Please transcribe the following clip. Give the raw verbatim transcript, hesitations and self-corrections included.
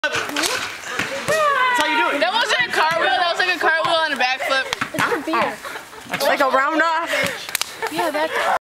That's how you do it. That wasn't a cartwheel, that was like a cartwheel on a backflip. It's for beer. Like a round off. Yeah, that.